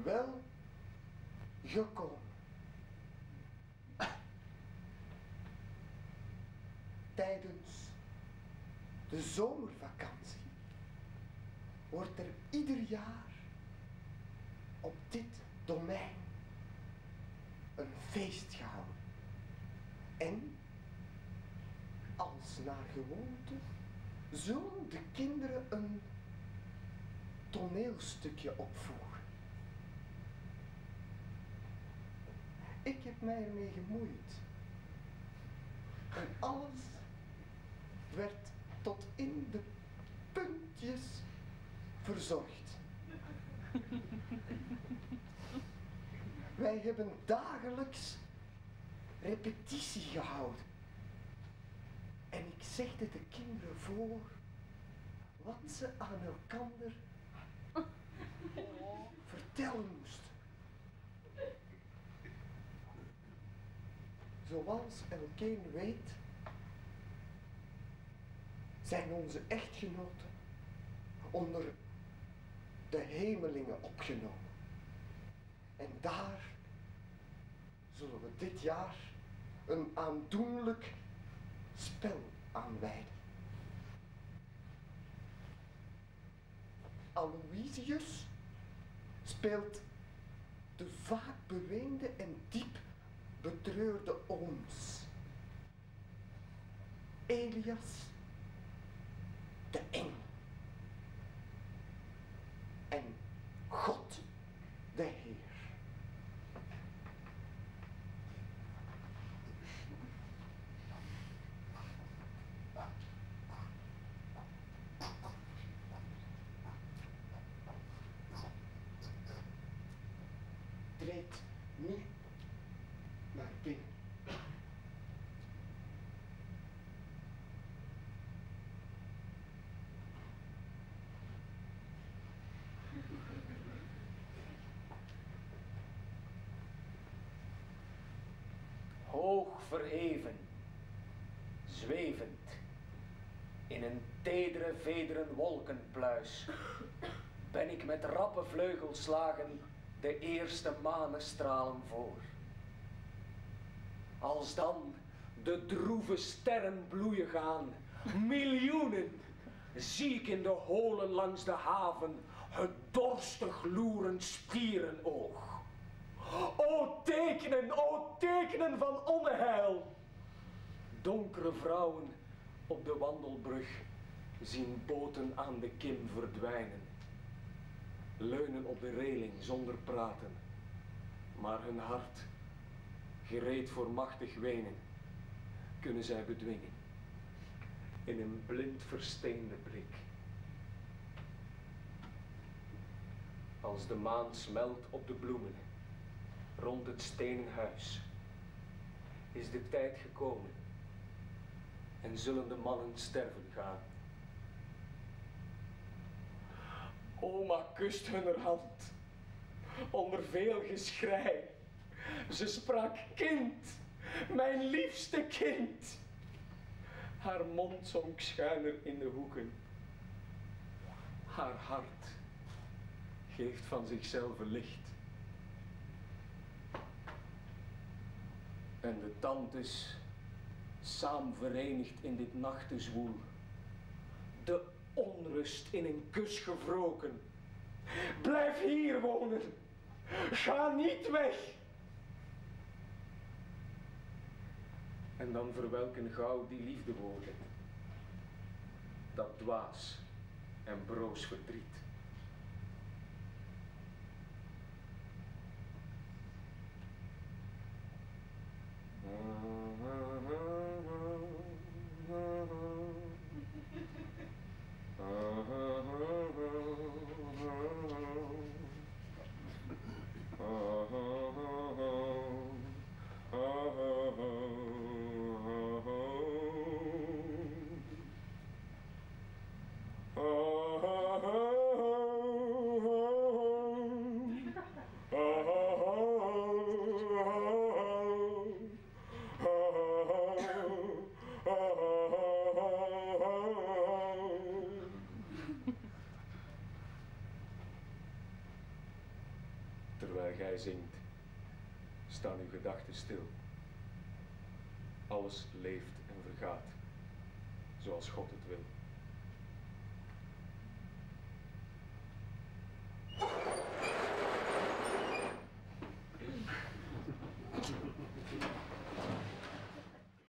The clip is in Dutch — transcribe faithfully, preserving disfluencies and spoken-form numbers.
wel gekomen. Tijdens de zomervakantie wordt er ieder jaar op dit domein een feest gehouden. En als naar gewoonte zullen de kinderen een toneelstukje opvoeren. Ik heb mij ermee gemoeid. En alles werd tot in de puntjes verzorgd. Wij hebben dagelijks repetitie gehouden. En ik zegde de kinderen voor wat ze aan elkander vertellen moesten. Zoals elkeen weet, zijn onze echtgenoten onder de hemelingen opgenomen. En daar zullen we dit jaar een aandoenlijk spel aan wijden. Aloysius speelt de vaak beweende en diep betreurde ooms. Elias de engel. En God de Heer. Treed nu naar binnen. Hoog verheven, zwevend, in een tedere vederen wolkenpluis, ben ik met rappe vleugelslagen de eerste manestralen voor. Als dan de droeve sterren bloeien gaan, miljoenen, zie ik in de holen langs de haven het dorstig loerend stierenoog. O tekenen, o tekenen van onheil! Donkere vrouwen op de wandelbrug zien boten aan de kim verdwijnen. Leunen op de reling zonder praten, maar hun hart, gereed voor machtig wenen, kunnen zij bedwingen in een blind versteende blik. Als de maan smelt op de bloemen rond het stenen huis, is de tijd gekomen en zullen de mannen sterven gaan. Oma kust hun hand onder veel geschrei. Ze sprak: kind, mijn liefste kind. Haar mond zonk schuiner in de hoeken. Haar hart geeft van zichzelf licht. En de tantes, saam verenigd in dit nachtenzwoel, de onrust in een kus gewroken. Blijf hier wonen, ga niet weg. En dan verwelken gauw die liefdewoorden, dat dwaas en broos verdriet. Oh gij zingt, staan uw gedachten stil. Alles leeft en vergaat, zoals God het wil.